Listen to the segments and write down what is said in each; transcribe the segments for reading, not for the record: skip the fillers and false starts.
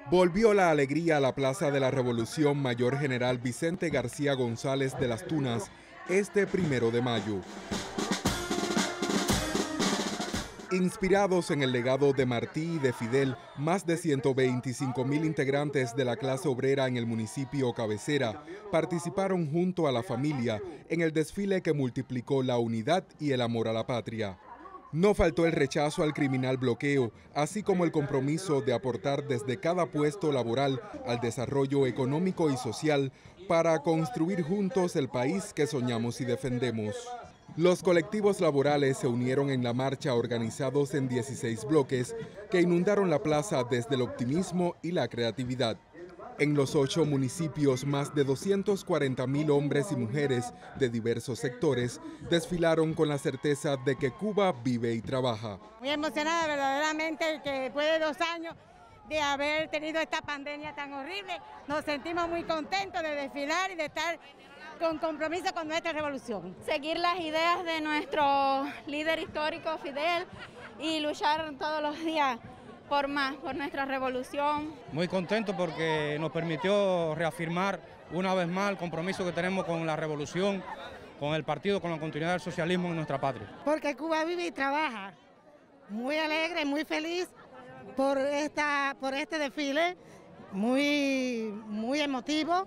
Volvió la alegría a la Plaza de la Revolución Mayor General Vicente García González de las Tunas este 1 de mayo. Inspirados en el legado de Martí y de Fidel, más de 125.000 integrantes de la clase obrera en el municipio cabecera participaron junto a la familia en el desfile que multiplicó la unidad y el amor a la patria. No faltó el rechazo al criminal bloqueo, así como el compromiso de aportar desde cada puesto laboral al desarrollo económico y social para construir juntos el país que soñamos y defendemos. Los colectivos laborales se unieron en la marcha organizados en 16 bloques que inundaron la plaza desde el optimismo y la creatividad. En los 8 municipios, más de 240.000 hombres y mujeres de diversos sectores desfilaron con la certeza de que Cuba vive y trabaja. Muy emocionada verdaderamente que después de 2 años de haber tenido esta pandemia tan horrible, nos sentimos muy contentos de desfilar y de estar con compromiso con nuestra revolución. Seguir las ideas de nuestro líder histórico Fidel y luchar todos los días por más, por nuestra revolución. Muy contento porque nos permitió reafirmar una vez más el compromiso que tenemos con la revolución, con el partido, con la continuidad del socialismo en nuestra patria. Porque Cuba vive y trabaja. Muy alegre, muy feliz por este desfile, muy emotivo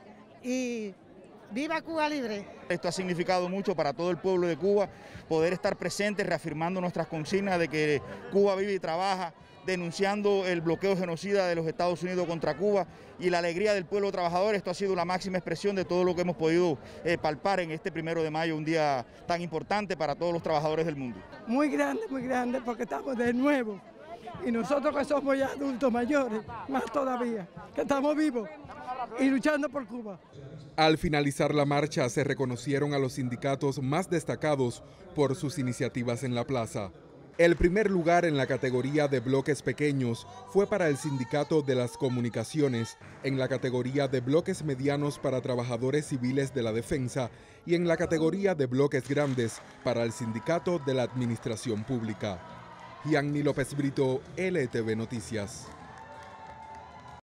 y ¡viva Cuba libre! Esto ha significado mucho para todo el pueblo de Cuba, poder estar presentes reafirmando nuestras consignas de que Cuba vive y trabaja, denunciando el bloqueo genocida de los Estados Unidos contra Cuba y la alegría del pueblo trabajador. Esto ha sido la máxima expresión de todo lo que hemos podido palpar en este 1 de mayo, un día tan importante para todos los trabajadores del mundo. Muy grande, porque estamos de nuevo. Y nosotros que somos ya adultos mayores, más todavía, que estamos vivos y luchando por Cuba. Al finalizar la marcha se reconocieron a los sindicatos más destacados por sus iniciativas en la plaza. El primer lugar en la categoría de bloques pequeños fue para el Sindicato de las Comunicaciones, en la categoría de bloques medianos para trabajadores civiles de la defensa y en la categoría de bloques grandes para el Sindicato de la Administración Pública. Gianni López Brito, LTV Noticias.